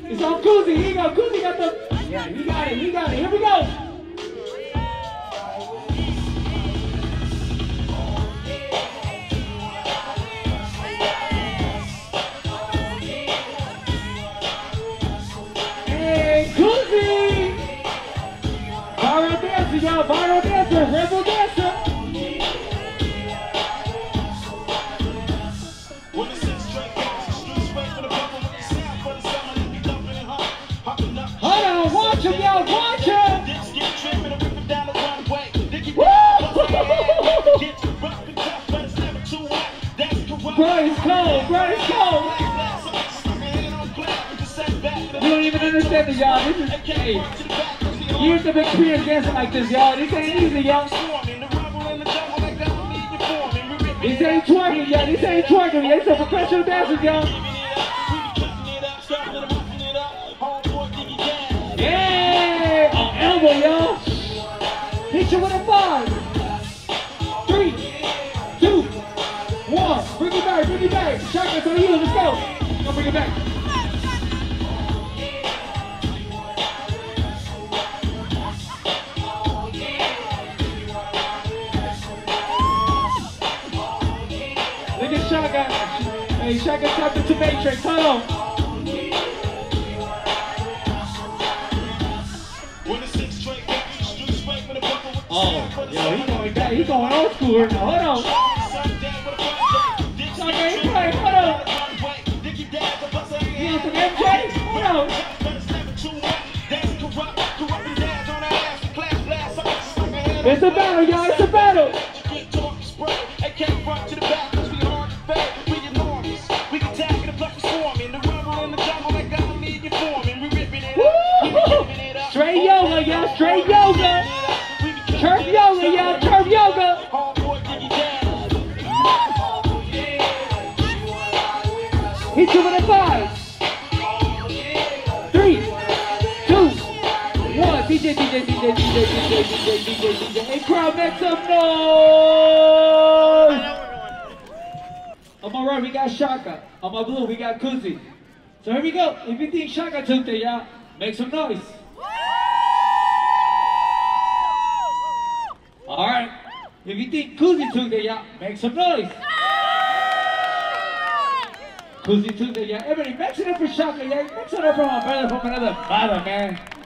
It's on Koozi. Here you go. Koozi got the. Yeah, he got it. He got it. Here we go. Hey, Koozi! Viral dancer, y'all. Viral dancer. Rebel dancer. Watch him, y'all, watch him! Bro, it's cold, bro, it's cold! You don't even understand this, y'all. This is, hey, years of experience dancing like this, y'all. This ain't easy, y'all. This ain't twerking, y'all. This ain't twerking, y'all. This is professional dancers, y'all. Yeah! On elbow, y'all. Hit you with a 5. 3, 2, 1. Bring it back, bring it back. Shaka, to you, let's go. Go bring it back. Look at Shaka. Hey, Shaka tapped into Matrix. Hold on. Oh, yo, he going back. He going old school right now. Hold on. Shaka ain't playing. Hold on. You want some MJ? Hold on. It's a battle, y'all. It's a battle. Straight yoga, y'all. Straight yoga. Turf yoga, y'all. Turf yoga. Hit you with a 5. 3, 2, 1. DJ. Hey, crowd, make some noise. On my right, we got Shaka. On my blue, we got Koozi. So here we go. If you think Shaka took it, y'all, make some noise. Alright, if you think Koozi took it, y'all, make some noise. Koozi took it, y'all. Everybody, make it up for Shaka, yeah. Make it up for my brother from another mother, man.